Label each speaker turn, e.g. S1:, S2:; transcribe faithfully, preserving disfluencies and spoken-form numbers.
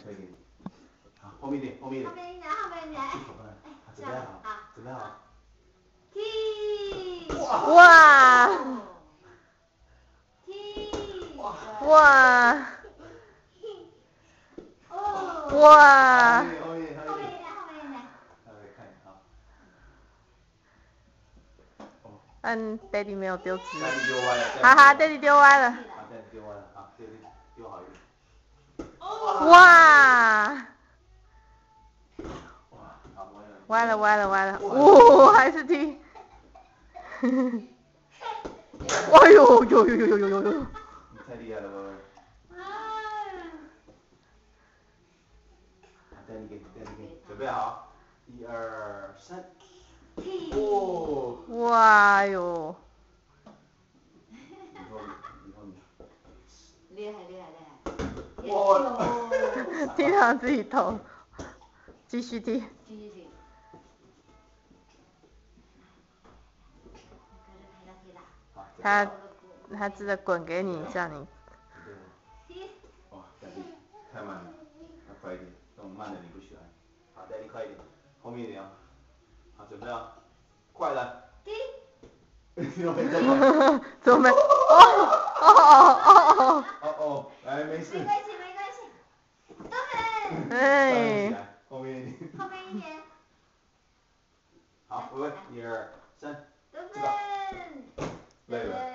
S1: 可以给你。好，后面一点，后面一点。
S2: 后面一点，后面一点。
S1: 准备好，准备好。
S2: T。
S3: 哇。
S2: T。
S3: 哇。
S2: 哦。
S3: 哇。
S1: 后面后面
S2: 后面一点，后面一点。
S1: 来看一下啊。
S3: 嗯 ，Daddy 没有丢直。
S1: Daddy 丢歪了。
S3: 哈哈 ，Daddy 丢歪了。
S1: 啊 ，Daddy 丢歪了，好，丢丢丢好一点。
S3: 哇。歪了歪了歪了，哇，还是 T。哎呦呦呦呦呦呦呦呦！
S1: 你太厉害了，喂喂。带你给，带你给，准备好，一二三。哦。
S3: 哇哟。
S1: 以后以后你。
S2: 厉害厉害厉害。
S1: 哇。
S3: 踢到自己头，继续踢。
S2: 继续踢。
S3: 他他记得滚给你，这样你。
S1: 哇，带你太慢了，要快一点，这种慢的你不喜欢。好，带你快一点，后面一点啊。好，准备啊，快了。怎么没这么？
S3: 怎么没？哦哦哦哦
S1: 哦哦，来，没事。
S2: 没关系没关系。得分。
S3: 哎。
S1: 后面一点。
S2: 后面一点。
S1: 好，喂喂，一二三。
S2: 得分。
S1: 累了。